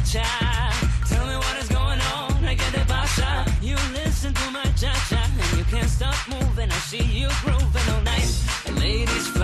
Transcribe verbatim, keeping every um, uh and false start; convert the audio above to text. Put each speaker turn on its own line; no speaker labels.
cha-cha. Tell me what is going on, I get the basha. You listen to my cha-cha, and you can't stop moving. I see you grooving all night. And ladies